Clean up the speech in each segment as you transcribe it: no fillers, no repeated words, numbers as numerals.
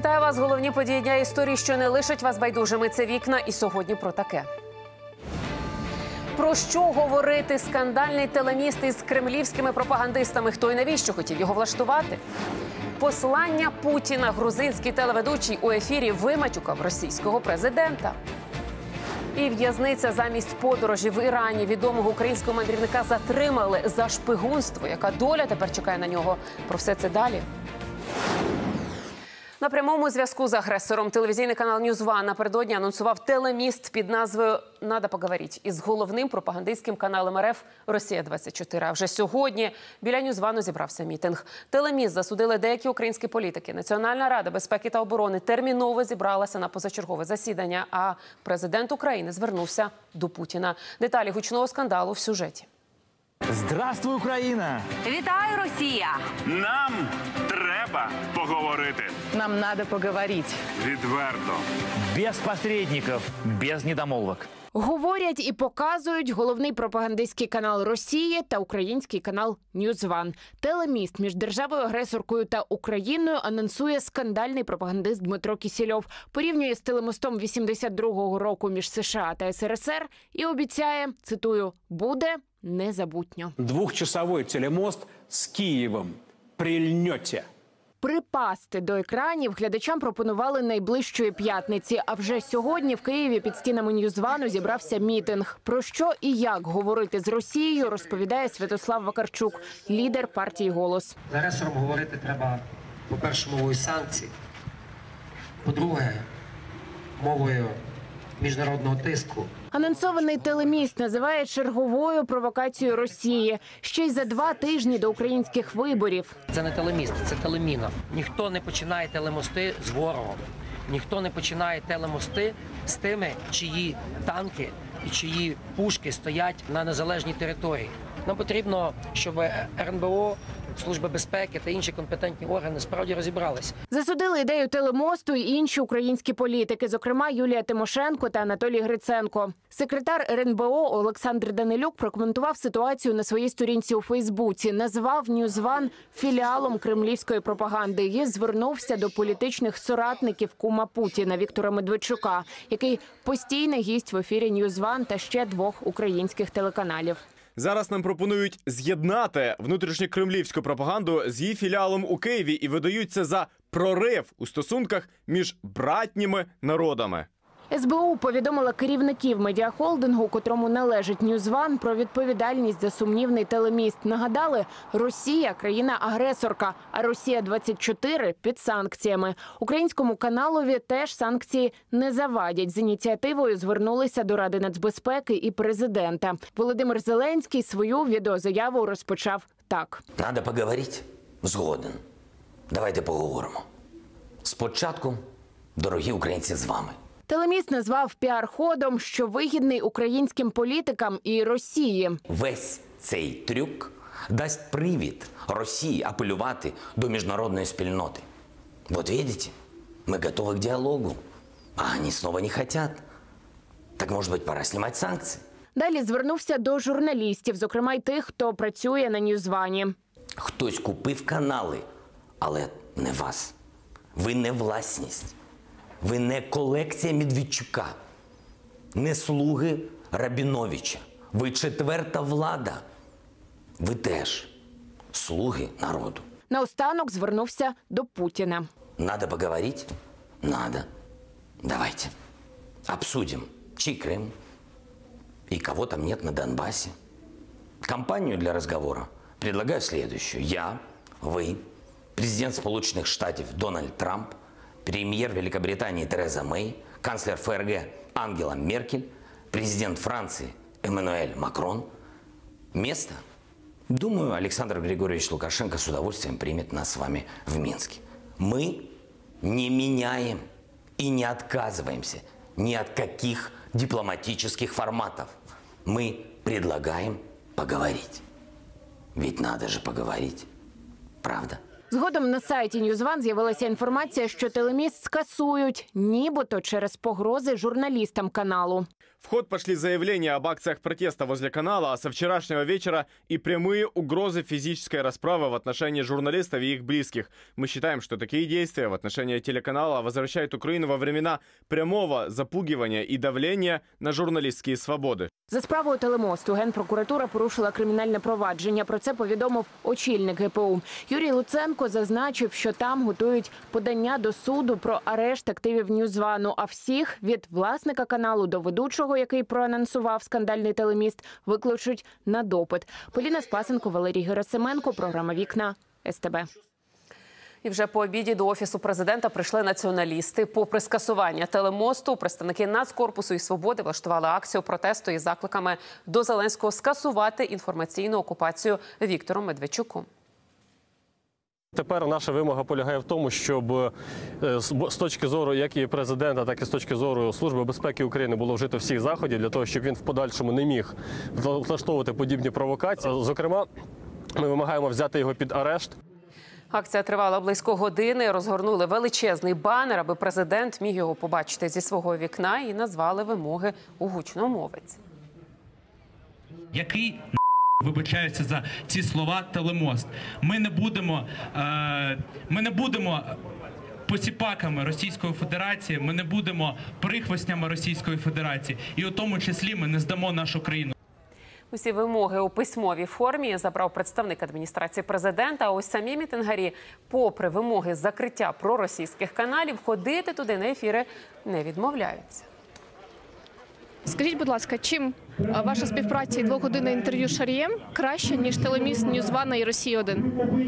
Вітаю вас! Головні події дня історії, що не лишать вас байдужими. Це «Вікна» і сьогодні про таке. Про що говорити скандальний телеміст із кремлівськими пропагандистами? Хто і навіщо хотів його влаштувати? Послання Путіна. Грузинський телеведучий у ефірі виматюкав російського президента. І в'язниця замість подорожі в Ірані. Відомого українського мандрівника затримали за шпигунство. Яка доля тепер чекає на нього? Про все це далі. На прямому зв'язку з агресором телевізійний канал NewsOne напередодні анонсував телеміст під назвою «Надо поговорить» із головним пропагандистським каналом РФ «Росія-24». А вже сьогодні біля NewsOne зібрався мітинг. Телеміст засудили деякі українські політики. Національна рада безпеки та оборони терміново зібралася на позачергове засідання, а президент України звернувся до Путіна. Деталі гучного скандалу в сюжеті. Здравствуй, Україна! Вітаю, Росія! Нам треба поговорити. Нам надо поговорити. Відверто. Без посередників, без недомолвок. Говорять і показують головний пропагандистський канал Росії та український канал NewsOne. Телеміст між державою-агресоркою та Україною анонсує скандальний пропагандист Дмитро Кісільов. Порівнює з телемостом 82-го року між США та СРСР і обіцяє, цитую, «буде незабутньо». Двухчасовой телемост з Києвом. Прильнете. Припасти до екранів глядачам пропонували найближчої п'ятниці. А вже сьогодні в Києві під стінами NewsOne зібрався мітинг. Про що і як говорити з Росією, розповідає Святослав Вакарчук, лідер партії «Голос». З агресором говорити треба, по-перше, мовою санкцій, по-друге, мовою міжнародного тиску. Анонсований телеміст називає черговою провокацією Росії. Ще й за 2 тижні до українських виборів. Це не телеміст, це телеміна. Ніхто не починає телемости з ворогом. Ніхто не починає телемости з тими, чиї танки і чиї пушки стоять на незалежній території. Нам потрібно, щоб РНБО, Служба безпеки та інші компетентні органи справді розібралися. Засудили ідею телемосту і інші українські політики, зокрема Юлія Тимошенко та Анатолій Гриценко. Секретар РНБО Олександр Данилюк прокоментував ситуацію на своїй сторінці у Фейсбуці. Назвав NewsOne філіалом кремлівської пропаганди і звернувся до політичних соратників кума Путіна Віктора Медведчука, який постійний гість в ефірі NewsOne та ще 2 українських телеканалів. Зараз нам пропонують з'єднати внутрішньокремлівську пропаганду з її філіалом у Києві і видають це за прорив у стосунках між братніми народами. СБУ повідомила керівників медіахолдингу, котрому належить NewsOne, про відповідальність за сумнівний телеміст. Нагадали, Росія – країна-агресорка, а Росія-24 – під санкціями. Українському каналові теж санкції не завадять. З ініціативою звернулися до Ради нацбезпеки і президента. Володимир Зеленський свою відеозаяву розпочав так. Надо поговорити? Згоден. Давайте поговоримо. Спочатку, дорогі українці, з вами. Телеміст назвав піар-ходом, що вигідний українським політикам і Росії. Весь цей трюк дасть привід Росії апелювати до міжнародної спільноти. Вот видите, ми готові к діалогу, а вони знову не хочуть. Так, може бути, пора знімати санкції? Далі звернувся до журналістів, зокрема й тих, хто працює на NewsOne. Хтось купив канали, але не вас. Ви не власність. Ви не колекція Медведчука, не слуги Рабіновича. Ви 4-та влада. Ви теж слуги народу. Наостанок звернувся до Путіна. Надо поговорить? Надо. Давайте. Обсудим, чей Крым и кого там нет на Донбассе. Компанию для разговора предлагаю следующую. Я, вы, президент Сполучених Штатів Дональд Трамп, премьер Великобритании Тереза Мэй, канцлер ФРГ Ангела Меркель, президент Франции Эммануэль Макрон. Место? Думаю, Александр Григорьевич Лукашенко с удовольствием примет нас с вами в Минске. Мы не меняем и не отказываемся ни от каких дипломатических форматов. Мы предлагаем поговорить. Ведь надо же поговорить. Правда? Згодом на сайті Ньюзван з'явилася інформація, що телеміст скасують, нібито через погрози журналістам каналу. В ход пошли заявления об акциях протеста возле канала, а со вчерашнего вечера и прямые угрозы физической расправы в отношении журналистов и их близких. Мы считаем, что такие действия в отношении телеканала возвращают Украину во времена прямого запугивания и давления на журналистские свободы. За справою телемосту Генпрокуратура порушила кримінальне провадження. Про це повідомив очільник ГПУ. Юрій Луценко зазначив, що там готують подання до суду про арешт активів Ньюзвану, а всіх від власника каналу до ведучого, який проанонсував скандальний телеміст, викличуть на допит. Поліна Спасенко, Валерій Герасименко, програма «Вікна», СТБ. І вже по обіді до Офісу президента прийшли націоналісти. Попри скасування телемосту, представники Нацкорпусу і Свободи влаштували акцію протесту із закликами до Зеленського скасувати інформаційну окупацію Віктором Медведчуком. Тепер наша вимога полягає в тому, щоб з точки зору як і президента, так і з точки зору Служби безпеки України було вжито всіх заходів для того, щоб він в подальшому не міг влаштовувати подібні провокації. Зокрема, ми вимагаємо взяти його під арешт. Акція тривала близько години. Розгорнули величезний банер, аби президент міг його побачити зі свого вікна, і назвали вимоги у гучномовець. Який вибачаюся за ці слова телемост? Ми не будемо посіпаками Російської Федерації, ми не будемо прихвостнями Російської Федерації. І у тому числі ми не здамо нашу країну. Усі вимоги у письмовій формі забрав представник адміністрації президента. А ось самі мітингарі, попри вимоги закриття проросійських каналів, ходити туди на ефіри не відмовляються. Скажіть, будь ласка, чим ваша співпраця і двогодинне інтерв'ю з Шарієм краще, ніж телеміст Ньюзвана і Росії-1?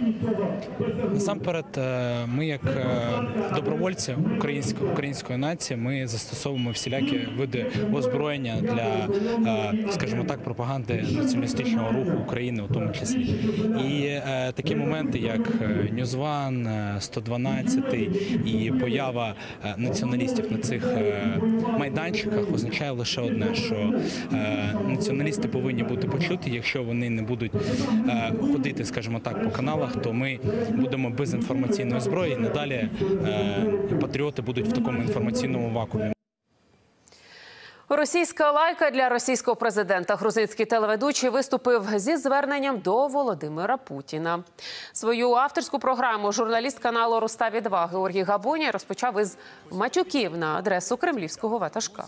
Насамперед, ми як добровольці української нації, ми застосовуємо всілякі види озброєння для, скажімо так, пропаганди націоналістичного руху України у тому числі. І такі моменти, як Ньюзван, 112 і поява націоналістів на цих майданчиках означає лише одне, що націоналісти повинні бути почуті. Якщо вони не будуть ходити, скажімо так, по каналах, то ми будемо без інформаційної зброї. І надалі патріоти будуть в такому інформаційному вакуумі. Російська лайка для російського президента. Грузинський телеведучий виступив зі зверненням до Володимира Путіна. Свою авторську програму журналіст каналу «Руставі-2» Георгій Габуня розпочав із матюків на адресу кремлівського ватажка.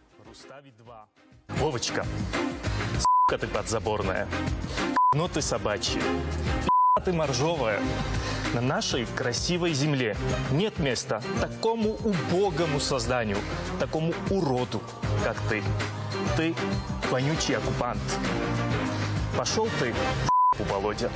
Вовочка, с**ка ты подзаборная, ну ты собачья, ты моржовая. На нашей красивой земле нет места такому убогому созданию, такому уроду, как ты. Ты вонючий оккупант. Пошел ты в Володя.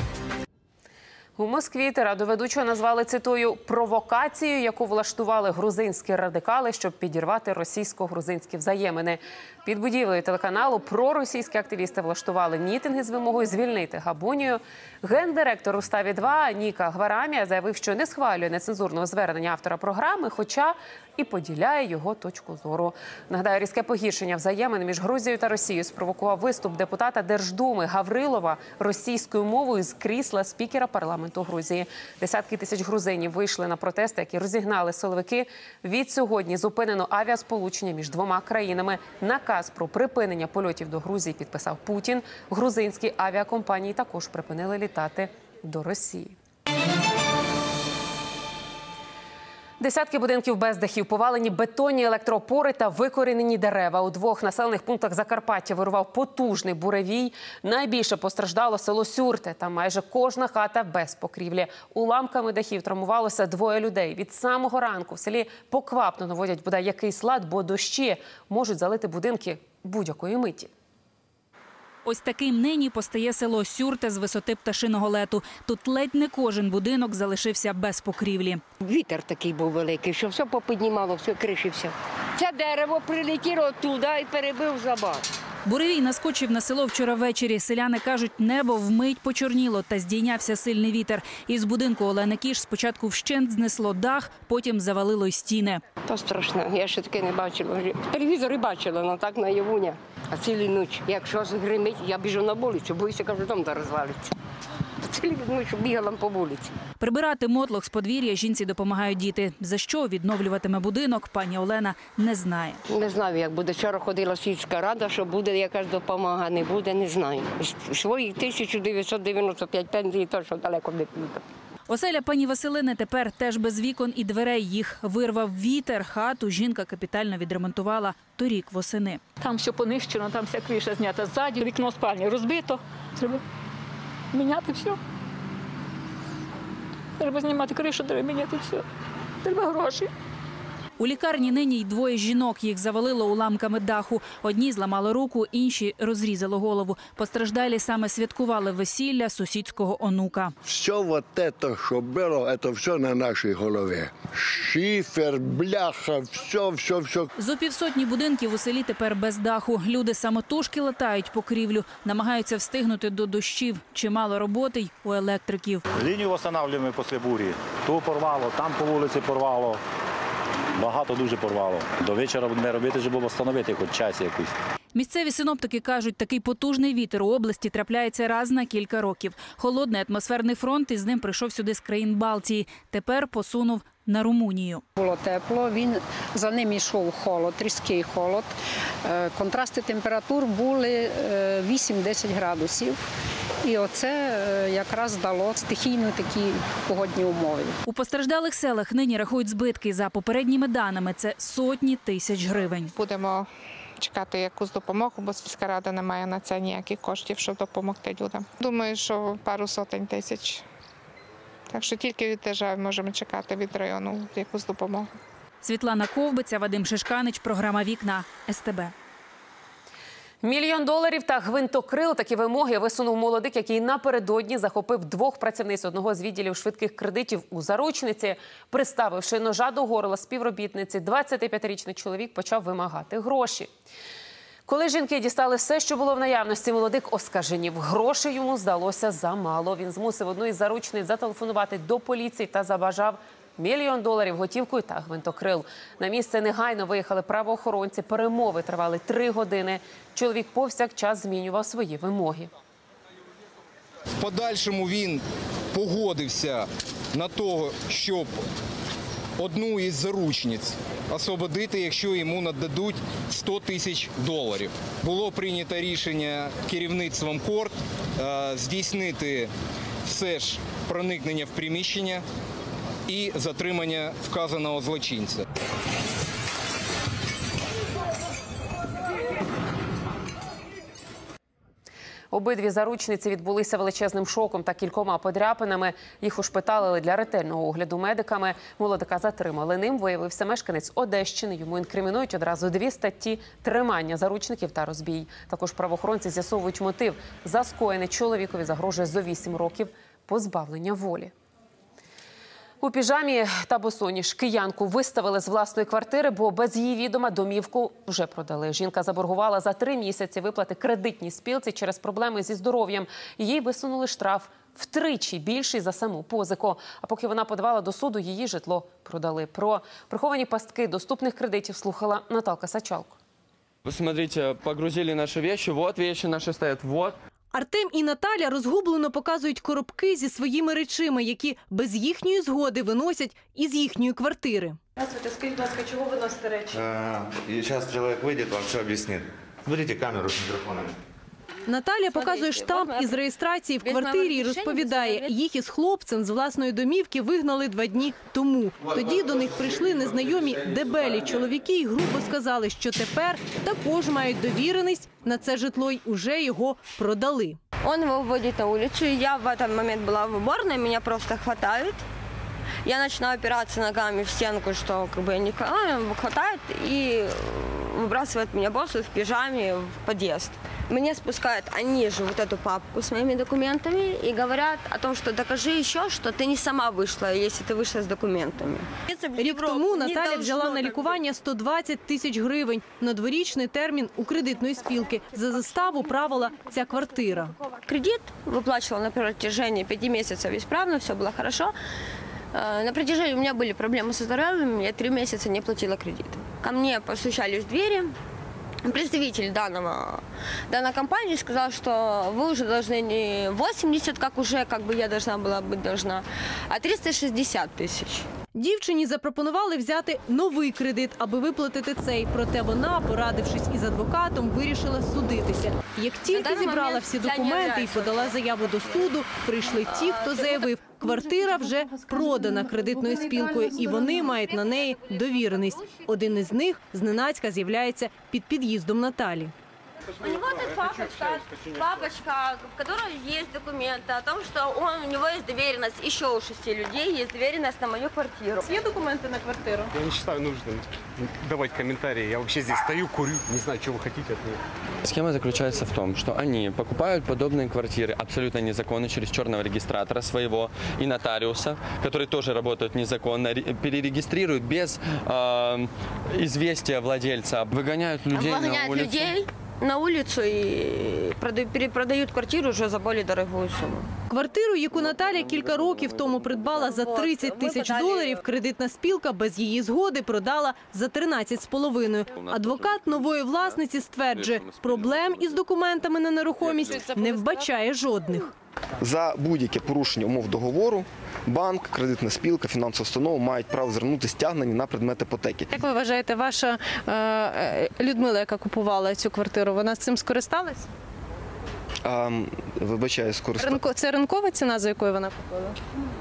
У Москві тираду ведучого назвали, цитую, «провокацією, яку влаштували грузинські радикали, щоб підірвати російсько-грузинські взаємини». Під будівлею телеканалу проросійські активісти влаштували мітинги з вимогою звільнити Габунію. Гендиректор «Руставі-2» Ніка Гварамія заявив, що не схвалює нецензурного звернення автора програми, хоча і поділяє його точку зору. Нагадаю, різке погіршення взаємин між Грузією та Росією спровокував виступ депутата Держдуми Гаврилова російською мовою з крісла спікера парламенту Грузії. Десятки тисяч грузинів вийшли на протести, які розігнали силовики. Відсьогодні зупинено авіасполучення між двома країнами. Наказ про припинення польотів до Грузії підписав Путін. Грузинські авіакомпанії також припинили літати до Росії. Десятки будинків без дахів, повалені бетонні електроопори та викорінені дерева. У двох населених пунктах Закарпаття вирував потужний буревій. Найбільше постраждало село Сюрте. Там майже кожна хата без покрівлі. Уламками дахів травмувалося 2 людей. Від самого ранку в селі поквапно наводять бодай якийсь лад, бо дощі можуть залити будинки будь-якої миті. Ось таким нині постає село Сюрте з висоти пташиного лету. Тут ледь не кожен будинок залишився без покрівлі. Вітер такий був великий, що все попіднімало, все кришився. Це дерево прилетіло туди і перебив забор. Буревій наскочив на село вчора ввечері. Селяни кажуть, небо вмить почорніло та здійнявся сильний вітер. Із будинку Олени Кіш спочатку вщент знесло дах, потім завалило й стіни. То страшно, я ще таке не бачила. В телевізорі бачила, але так наяву ні. А цілу ніч, якщо гримить, я біжу на вулицю, боюся, кажу, дом розвалиться. цілі дні, що бігала по вулиці. Прибирати мотлох з подвір'я жінці допомагають діти. За що відновлюватиме будинок, пані Олена не знає. Не знаю, як буде. Вчора ходила сільська рада, що буде якась допомога, не буде, не знаю. Своїх 1995 пенсій точно далеко не піду. Оселя пані Василини тепер теж без вікон і дверей. Їх вирвав вітер. Хату жінка капітально відремонтувала торік восени. Там все понищено, там вся криша знята ззаді, вікно спальні розбито. Треба міняти все. Треба знімати кришу, треба міняти все. Треба гроші. У лікарні нині й двоє жінок. Їх завалило уламками даху. Одні зламали руку, інші розрізали голову. Постраждалі саме святкували весілля сусідського онука. Все вот это, що було, это все на нашій голові. Шифер, бляха, все. Зо півсотні будинків у селі тепер без даху. Люди самотужки латають покрівлю, намагаються встигнути до дощів. Чимало роботи й у електриків. Лінію встановлюємо після бурі. Ту порвало, там по вулиці порвало. Багато дуже порвало. До вечора не робити, щоб встановити хоч час якийсь. Місцеві синоптики кажуть, такий потужний вітер у області трапляється раз на кілька років. Холодний атмосферний фронт із ним прийшов сюди з країн Балтії. Тепер посунув на Румунію. Було тепло, за ним йшов холод, різкий холод. Контрасти температур були 8-10 градусів. І оце якраз дало стихійно такі погодні умови. У постраждалих селах нині рахують збитки. За попередніми даними, це сотні тисяч гривень. Будемо чекати якусь допомогу, бо сільська рада не має на це ніяких коштів, щоб допомогти людям. Думаю, що пару сотень тисяч. Так що тільки від держави можемо чекати від району якусь допомогу. Світлана Ковбиця, Вадим Шишканич, програма «Вікна», СТБ. $1 мільйон та гвинтокрил – такі вимоги висунув молодик, який напередодні захопив 2 працівниць одного з відділів швидких кредитів у заручниці. Приставивши ножа до горла співробітниці, 25-річний чоловік почав вимагати гроші. Коли жінки дістали все, що було в наявності, молодик оскаженів. Грошей йому здалося замало. Він змусив одну із заручниць зателефонувати до поліції та забажав $1 мільйон готівкою та гвинтокрил. На місце негайно виїхали правоохоронці. Перемови тривали 3 години. Чоловік повсякчас змінював свої вимоги. В подальшому він погодився на те, щоб одну із заручниць освободити, якщо йому нададуть $100 000. Було прийнято рішення керівництвом КОРТ здійснити все ж проникнення в приміщення і затримання вказаного злочинця. Обидві заручниці відбулися величезним шоком та кількома подряпинами. Їх ушпиталили для ретельного огляду медиками. Молодика затримали. Ним виявився мешканець Одещини. Йому інкримінують одразу 2 статті – тримання заручників та розбій. Також правоохоронці з'ясовують мотив. За скоєне чоловікові загрожує зо 8 років позбавлення волі. У піжамі та босоніж киянку виставили з власної квартири, бо без її відома домівку вже продали. Жінка заборгувала за 3 місяці виплати кредитній спілці через проблеми зі здоров'ям. Їй висунули штраф втричі більший за саму позику. А поки вона подавала до суду, її житло продали. Про приховані пастки доступних кредитів слухала Наталка Сачалко. Вы смотрите, погрузили наши вещи, вот вещи наши стоят, вот. Артем і Наталя розгублено показують коробки зі своїми речима, які без їхньої згоди виносять із їхньої квартири. Здравствуйте, скажіть, будь ласка, чого ви носите речі? Сейчас человек выйдет, вам все объяснит. Берите камеру с микрофонами. Наталя показує штамп із реєстрації в квартирі і розповідає, їх із хлопцем з власної домівки вигнали 2 дні тому. Тоді до них прийшли незнайомі дебелі чоловіки і грубо сказали, що тепер також мають довіреність на це житло й уже його продали. Он его выводит на улицу, и я в этот момент была в уборной, меня просто хватают. Я начинаю опираться ногами в стенку, что как бы я не хватает и выбрасывает меня босу в пижаме в подъезд. Мне спускают они же вот эту папку с моими документами и говорят о том, что докажи еще, что ты не сама вышла, если ты вышла с документами. Рік тому Наталя взяла на лікування 120 тисяч гривень на 2-річний термін у кредитної спілки. За заставу правила ця квартира. Кредит выплачивала на протяжении 5 месяцев исправно, все было хорошо. На протяжении у меня были проблемы со здоровьем, я 3 месяца не платила кредит. Ко мне постучались в двери, представитель данной компании сказал, что вы уже должны не 80, как уже я должна была быть, а 360 тисяч. Дівчині запропонували взяти новий кредит, аби виплатити цей. Проте вона, порадившись із адвокатом, вирішила судитися. Як тільки зібрала всі документи і подала заяву до суду, прийшли ті, хто заявив, квартира вже продана кредитною спілкою, і вони мають на неї довіреність. Один із них зненацька з'являється під під'їздом Наталі. У него тут папочка, в которой есть документы о том, что у него есть доверенность, еще у 6 людей есть доверенность на мою квартиру. Є документи на квартиру? Я не считаю нужным давать комментарии. Я вообще здесь стою, курю, не знаю, что вы хотите от меня. Схема заключается в том, что они покупают подобные квартиры абсолютно незаконно через черного регистратора своего и нотариуса, которые тоже работают незаконно, перерегистрируют без известия владельца, выгоняют людей на улицу. На улицу і перепродають квартиру вже за більш дорогу суму. Квартиру, яку Наталя кілька років тому придбала за $30 тисяч, кредитна спілка без її згоди продала за 13,5. Адвокат нової власниці стверджує, проблем із документами на нерухомість не вбачає жодних. За будь-яке порушення умов договору банк, кредитна спілка, фінансова установа мають право звернути стягнення на предмет іпотеки. Як ви вважаєте, ваша Людмила, яка купувала цю квартиру, вона з цим скористалась? Вибачаю, скористалась. Це ринкова ціна, за якою вона купила?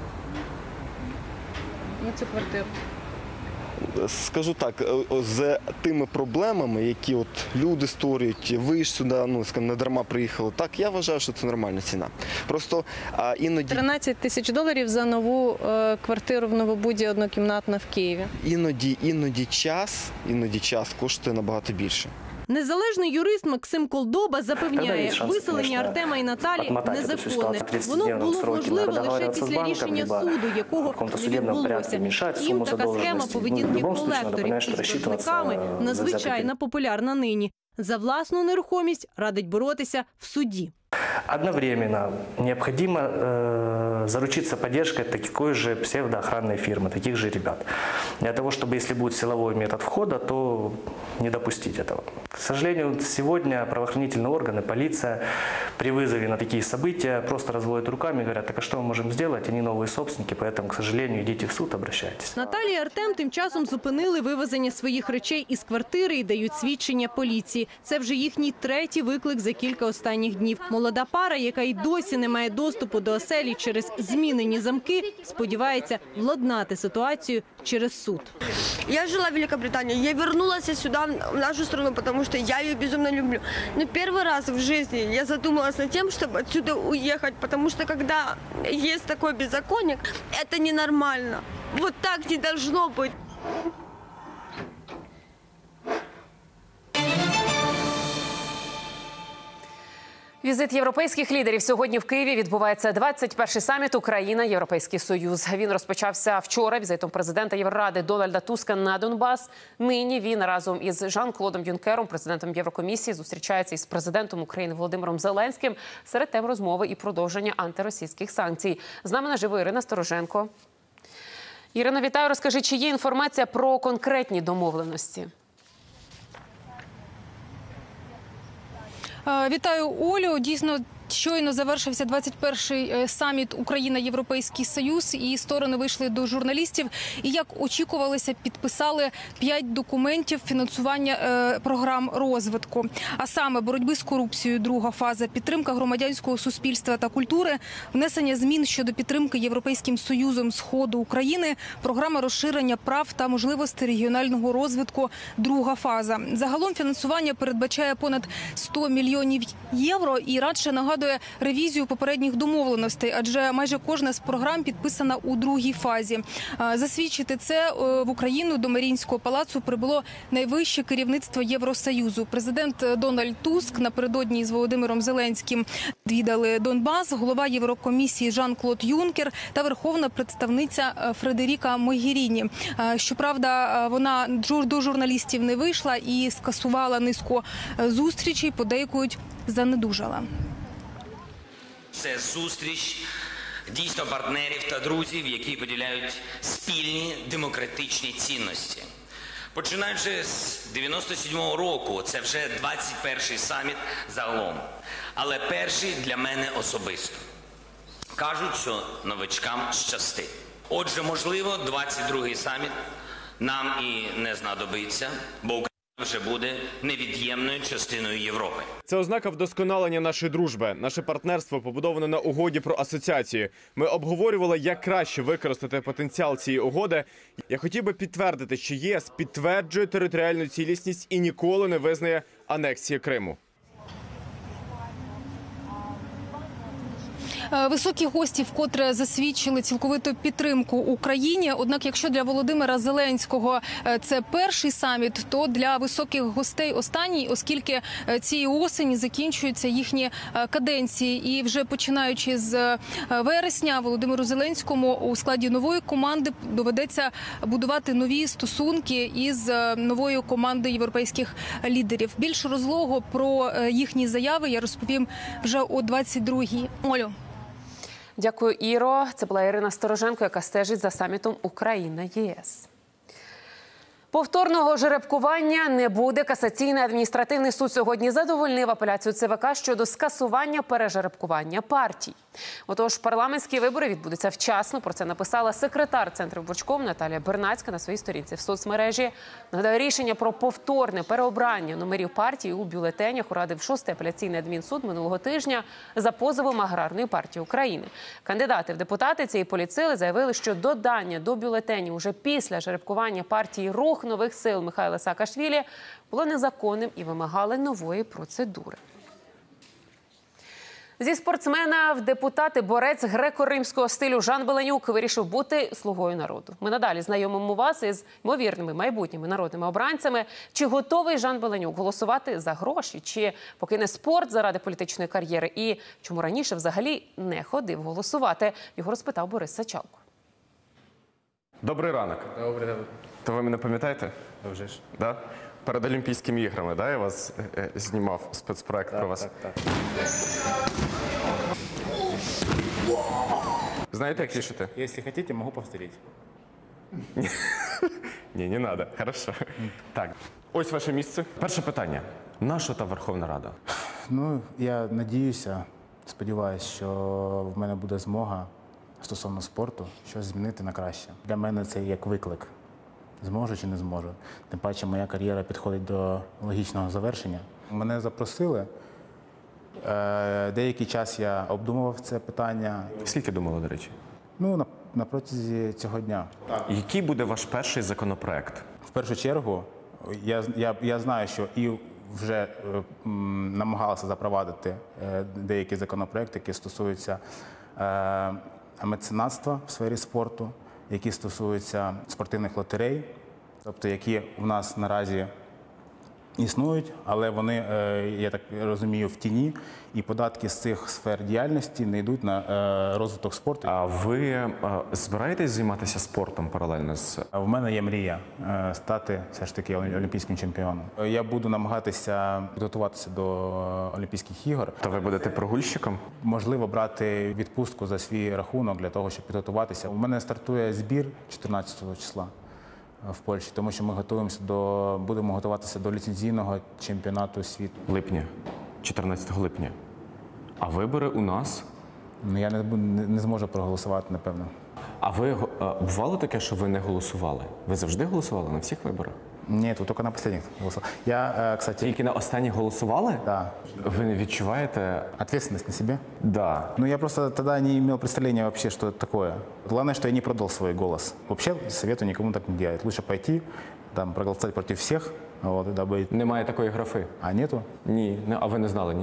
Цю квартиру? Скажу так, з тими проблемами, які люди створюють, ви ж сюди, не дарма приїхали, так, я вважаю, що це нормальна ціна. Просто іноді... $13 тисяч за нову квартиру в Новобуді однокімнатна в Києві. Іноді час коштує набагато більше. Незалежний юрист Максим Колдоба запевняє, виселення Артема і Наталі незаконне. Воно було можливо лише після рішення суду, якого не відбулося. Втім, така схема поведінки колекторів із боржниками надзвичайно популярна нині. За власну нерухомість радить боротися в суді. Одновременно необходимо заручиться поддержкой такой же псевдоохранной фирмы, таких же ребят. Для того, чтобы, если будет силовой метод входа, то не допустить этого. К сожалению, сегодня правоохранительные органы, полиция при вызове на такие события просто разводят руками и говорят, так а что мы можем сделать? Они новые собственники, поэтому, к сожалению, идите в суд, обращайтесь. Наталія і Артем тим часом зупинили вивезення своїх речей із квартири і дають свідчення поліції. Це вже їхній третій виклик за кілька останніх днів. Молода пара, яка й досі не має доступу до оселі через змінені замки, сподівається владнати ситуацію через суд. Я жила в Великобритании, я вернулась сюда, в нашу страну, потому что я ее безумно люблю. Но первый раз в жизни я задумалась над тем, чтобы отсюда уехать, потому что когда есть такой беззаконник, это ненормально. Вот так не должно быть. Візит європейських лідерів сьогодні в Києві. Відбувається 21-й саміт Україна-Європейський Союз. Він розпочався вчора візитом президента Євроради Дональда Туска на Донбас. Нині він разом із Жан-Клодом Юнкером, президентом Єврокомісії, зустрічається із президентом України Володимиром Зеленським. Серед тем розмови і продовження антиросійських санкцій. З нами наживо Ірина Стороженко. Ірино, вітаю. Розкажи, чи є інформація про конкретні домовленості? Вітаю, Олю. Дійсно, щойно завершився 21-й саміт Україна-Європейський Союз, і сторони вийшли до журналістів і, як очікувалося, підписали 5 документів фінансування програм розвитку. А саме боротьби з корупцією, друга фаза, підтримка громадянського суспільства та культури, внесення змін щодо підтримки Європейським Союзом Сходу України, програма розширення прав та можливостей регіонального розвитку, друга фаза. Загалом фінансування передбачає понад 100 мільйонів євро і радше нагадує ревізію попередніх домовленостей, адже майже кожна з програм підписана у другій фазі. Засвідчити це в Україну до Маріїнського палацу прибуло найвище керівництво Євросоюзу. Президент Дональд Туск напередодні з Володимиром Зеленським відвідали Донбас, голова Єврокомісії Жан-Клод Юнкер та верховна представниця Фредеріка Могеріні. Щоправда, вона до журналістів не вийшла і скасувала низку зустрічей, подейкують занедужала. Це зустріч дійсно партнерів та друзів, які поділяють спільні демократичні цінності. Починаючи з 97-го року, це вже 21-й саміт загалом, але перший для мене особисто. Кажуть, що новичкам щастить. Отже, можливо, 22-й саміт нам і не знадобиться, бо Україна вже буде невід'ємною частиною Європи. Це ознака вдосконалення нашої дружби. Наше партнерство побудоване на угоді про асоціацію. Ми обговорювали, як краще використати потенціал цієї угоди. Я хотів би підтвердити, що ЄС підтверджує територіальну цілісність і ніколи не визнає анексії Криму. Високі гості вкотре засвідчили цілковиту підтримку Україні. Однак, якщо для Володимира Зеленського це перший саміт, то для високих гостей останній, оскільки цієї осені закінчуються їхні каденції. І вже починаючи з вересня Володимиру Зеленському у складі нової команди доведеться будувати нові стосунки із новою командою європейських лідерів. Більш розлого про їхні заяви я розповім вже о 22-й. Олю. Дякую, Іро. Це була Ірина Стороженко, яка стежить за самітом Україна-ЄС. Повторного жеребкування не буде. Касаційний адміністративний суд сьогодні задовольнив апеляцію ЦВК щодо скасування пережеребкування партій. Отож, парламентські вибори відбудуться вчасно. Про це написала секретар Центру Виборчком Наталія Бернацька на своїй сторінці в соцмережі. Нагадаю, рішення про повторне переобрання номерів партій у бюлетенях урадив 6-й апеляційний адмінсуд минулого тижня за позовом Аграрної партії України. Кандидати в депутати цієї політсили заявили, що додання до бюлетенів уже після жеребкування партії «Рух нових сил» Михайла Саакашвілі було незаконним і вимагали нової процедури. Зі спортсмена в депутати борець греко-римського стилю Жан Беленюк вирішив бути слугою народу. Ми надалі знайомимо вас із ймовірними майбутніми народними обранцями. Чи готовий Жан Беленюк голосувати за гроші? Чи покине спорт заради політичної кар'єри? І чому раніше взагалі не ходив голосувати? Його розпитав Борис Сачалко. Добрий ранок. Добрий. То ви мене пам'ятаєте? Вже ж. Да? Перед Олімпійськими іграми, да? Я вас знімав спецпроект про вас. Так. Знаєте, як тішити? Якщо хочете, можу повторити. Ні, не треба. Хорошо. Так, ось ваше місце. Перше питання. Наша та Верховна Рада? Ну, я надіюся, сподіваюся, що в мене буде змога стосовно спорту щось змінити на краще. Для мене це як виклик. Зможу чи не зможу. Тим паче, моя кар'єра підходить до логічного завершення. Мене запросили. Деякий час я обдумував це питання. Скільки думали, до речі? Ну, на протязі цього дня. Який буде ваш перший законопроект? В першу чергу, я знаю, що і вже намагалися запровадити деякі законопроекти, які стосуються меценатства в сфері спорту, які стосуються спортивних лотерей, тобто які в нас наразі існують, але вони, я так розумію, в тіні, і податки з цих сфер діяльності не йдуть на розвиток спорту. А ви збираєтесь займатися спортом паралельно з... В мене є мрія стати все ж таки олімпійським чемпіоном. Я буду намагатися підготуватися до Олімпійських ігор. То ви будете прогульщиком? Можливо, брати відпустку за свій рахунок для того, щоб підготуватися. У мене стартує збір 14 числа в Польщі, тому що ми будемо готуватися до ліцензійного чемпіонату світу. Липня, 14 липня. А вибори у нас? Ну, я не зможу проголосувати, напевно. А ви бувало таке, що ви не голосували? Ви завжди голосували на всіх виборах? Ні, тільки на останніх голосував. Я, кстати... Тільки на останніх голосували? Да. Ви не відчуваєте... Ответственность на себе? Да. Ну, я просто тогда не имел представления вообще, что это такое. Главное, что я не продал свой голос. Вообще, советую никому так не делать. Лучше пойти, там, проголосовать против всех, вот, и дабы... Немає такої графи? А нету? Ні. А ви не знали, ні?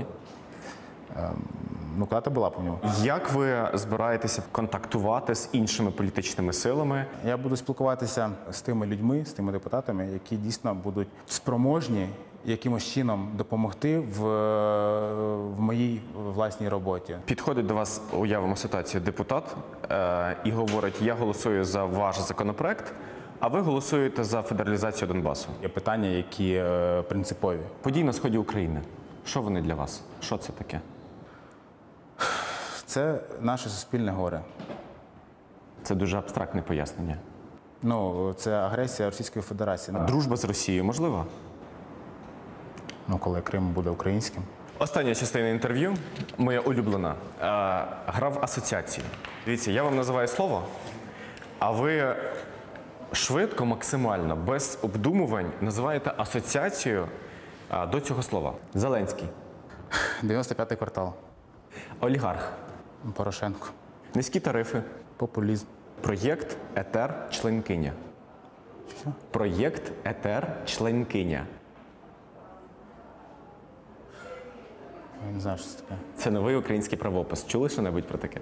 Ну, коли-то була, помню. Як ви збираєтеся контактувати з іншими політичними силами? Я буду спілкуватися з тими людьми, з тими депутатами, які дійсно будуть спроможні якимось чином допомогти в моїй власній роботі. Підходить до вас, уявимо ситуацію, депутат і говорить, я голосую за ваш законопроект, а ви голосуєте за федералізацію Донбасу. Є питання, які принципові. Події на сході України. Що вони для вас? Що це таке? Це наше суспільне горе. Це дуже абстрактне пояснення. Ну, це агресія Російської Федерації. Дружба з Росією можлива? Ну, коли Крим буде українським. Остання частина інтерв'ю, моя улюблена, гра в асоціації. Дивіться, я вам називаю слово, а ви швидко, максимально, без обдумувань називаєте асоціацію до цього слова. Зеленський. 95-й квартал. Олігарх. Порошенко. Низькі тарифи. Популізм. Проєкт «Етер. Членкиня». Що? Проєкт «Етер. Членкиня». Я не знаю, що це таке. Це новий український правопис. Чули що-небудь про таке?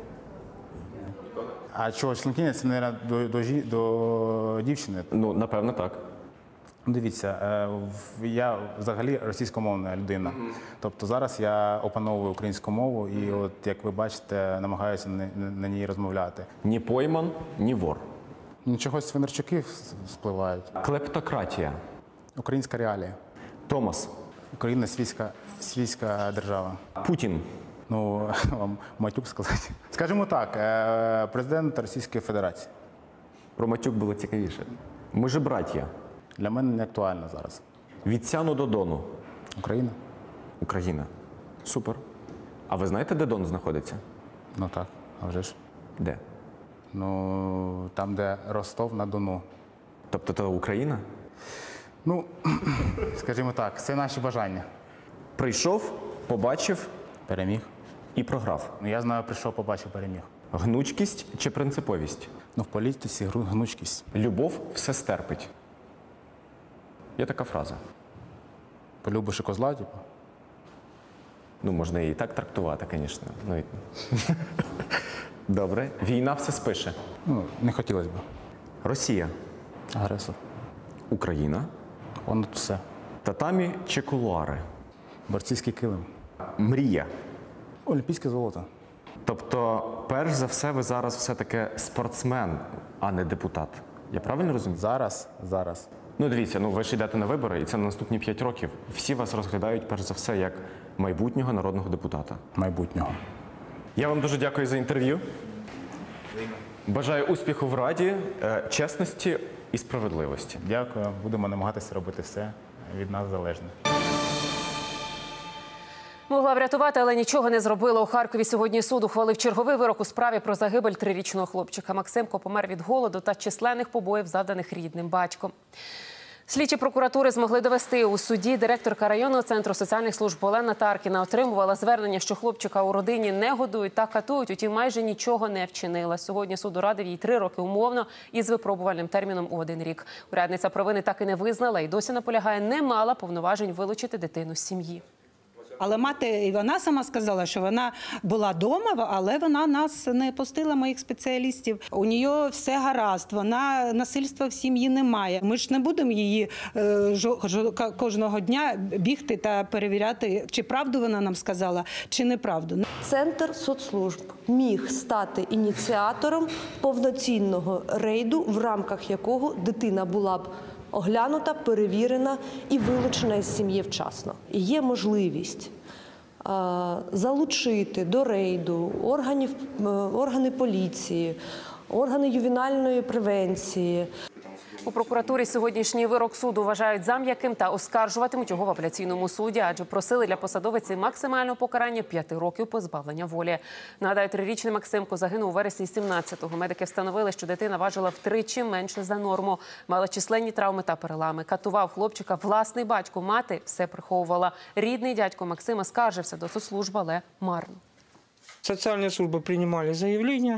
А чого, членкиня? Це, мабуть, до дівчини? Ну, напевно, так. Дивіться, я взагалі російськомовна людина. Тобто зараз я опановую українську мову і, от, як ви бачите, намагаюся на ній розмовляти. Ні пойман, ні вор. Нічого, Свинарчуки спливають. Клептократія. Українська реалія. Томас. Україна свійська держава. Путін. Ну, вам матюк сказати. Скажімо так, президент Російської Федерації. Про матюк було цікавіше. Ми же браття. Для мене не актуально зараз. Від Сяну до Дону. Україна. Україна. Супер. А ви знаєте, де Дон знаходиться? Ну так, а вже ж. Де? Ну, там, де Ростов-на-Дону. Тобто це Україна? Ну, скажімо так, це наші бажання. Прийшов, побачив. Переміг. І програв. Ну, я знаю, прийшов, побачив, переміг. Гнучкість чи принциповість? Ну, в політиці гнучкість. Любов все стерпить. Є така фраза. Полюбиш і козла, типу? Ну, можна і так трактувати, звісно. Ну, добре. Війна все спише. Ну, не хотілося б. Росія. Агресор. Україна. Понад все. Татамі чи кулуари? Борцівський килим. Мрія. Олімпійське золото. Тобто, перш за все, ви зараз все-таки спортсмен, а не депутат. Я правильно розумію? Зараз. Ну, дивіться, ви ж йдете на вибори, і це на наступні 5 років. Всі вас розглядають, перш за все, як майбутнього народного депутата. Майбутнього. Я вам дуже дякую за інтерв'ю. Бажаю успіху в Раді, чесності і справедливості. Дякую. Будемо намагатися робити все від нас залежне. Могла врятувати, але нічого не зробила. У Харкові сьогодні суд ухвалив черговий вирок у справі про загибель 3-річного хлопчика. Максимко помер від голоду та численних побоїв, завданих рідним батьком. Слідчі прокуратури змогли довести у суді. Директорка районного центру соціальних служб Олена Таркіна отримувала звернення, що хлопчика у родині не годують та катують, утім майже нічого не вчинила. Сьогодні суд урадив їй 3 роки умовно із випробувальним терміном у 1 рік. Урядниця провини так і не визнала і досі наполягає, не мала повноважень вилучити дитину з сім'ї. Але мати, і вона сама сказала, що вона була вдома, але вона нас не пустила, моїх спеціалістів. У неї все гаразд, вона насильства в сім'ї немає. Ми ж не будемо її кожного дня бігти та перевіряти, чи правду вона нам сказала, чи неправду. Центр соцслужб міг стати ініціатором повноцінного рейду, в рамках якого дитина була б оглянута, перевірена і вилучена із сім'ї вчасно. І є можливість залучити до рейду органи поліції, органи ювенальної превенції. У прокуратурі сьогоднішній вирок суду вважають за м'яким та оскаржуватимуть його в апеляційному суді, адже просили для посадовиці максимального покарання 5 років позбавлення волі. Нагадаю, 3-річний Максимко загинув у вересні 17-го. Медики встановили, що дитина важила втричі менше за норму, мала численні травми та перелами. Катував хлопчика власний батько, мати все приховувала. Рідний дядько Максима скаржився до соцслужби, але марно. Социальные службы принимали заявления,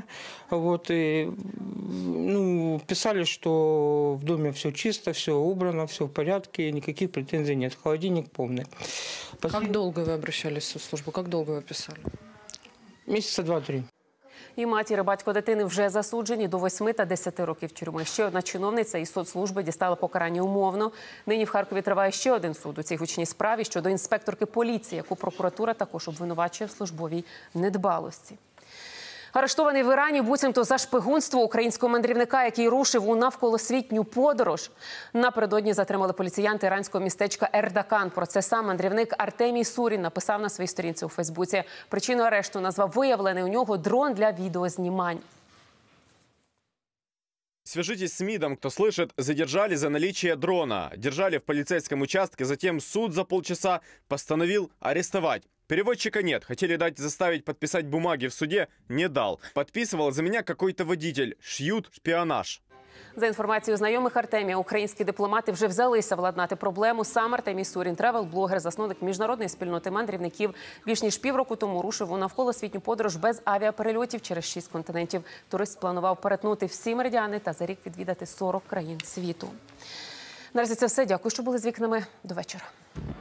писали, что в доме все чисто, все убрано, все в порядке, никаких претензий нет, холодильник полный. Как долго вы обращались в соцслужбу, как долго вы писали? Месяца 2-3. І матір, і батько дитини вже засуджені до 8 та 10 років тюрми. Ще одна чиновниця із соцслужби дістала покарання умовно. Нині в Харкові триває ще один суд у цій гучній справі щодо інспекторки поліції, яку прокуратура також обвинувачує в службовій недбалості. Арештований в Ірані буцімто за шпигунство українського мандрівника, який рушив у навколосвітню подорож. Напередодні затримали поліціянти іранського містечка Ердакан. Про це сам мандрівник Артемій Сурін написав на своїй сторінці у Фейсбуці. Причину арешту назвав виявлений у нього дрон для відеознімань. Свяжитесь с МИДом, кто слышит, задержали за наличие дрона. Держали в полицейском участке, затем суд за полчаса постановил арестовать. Переводчика нет. Хотели заставить подписать бумаги в суде, не дал. Подписывал за меня какой-то водитель. Шьют шпіонаж. За інформацією знайомих Артемія, українські дипломати вже взялися владнати проблему. Сам Артемій Сурін, тревел-блогер, засновник міжнародної спільноти мандрівників, більш ніж півроку тому рушив у навколосвітню подорож без авіаперельотів через 6 континентів. Турист планував перетнути всі меридіани та за рік відвідати 40 країн світу. Наразі це все. Дякую, що були з вікнами. До вечора.